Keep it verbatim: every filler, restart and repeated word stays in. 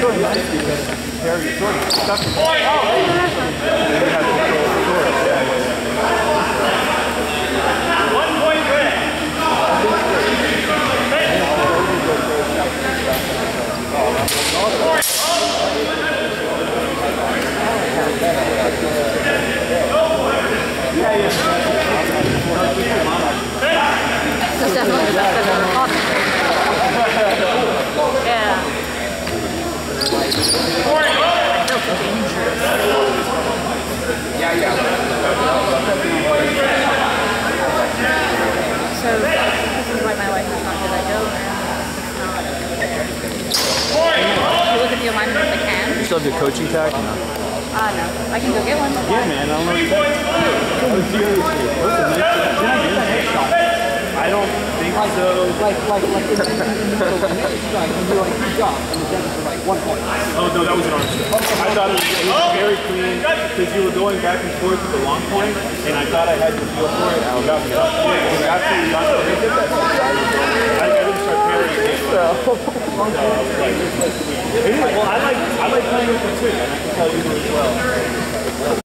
really nice because Harry sort of stuck in the oh, you have control of the sword. Yeah, yeah, yeah. One point red. Yeah, yeah. That's definitely the best I've ever fought. Yeah. So dangerous. Yeah, yeah. So this is why my life is not good. I go and it's not there. If you look at the alignment of the can. You still have your coaching tag? No. Ah, uh, no. I can go get one. Yeah, man. I don't know. I don't think so. Like, like, like, in the strike, and you're like, good job, and the judges are like, one point. Oh, no, that was an arm strike. I thought it was, it was very clean, because you were going back and forth with the long point, and I thought I had to feel for it, and I was out there. It was absolutely not the way I didn't start parrying it. So, well, I like, I like playing with the two, and I can tell you as well.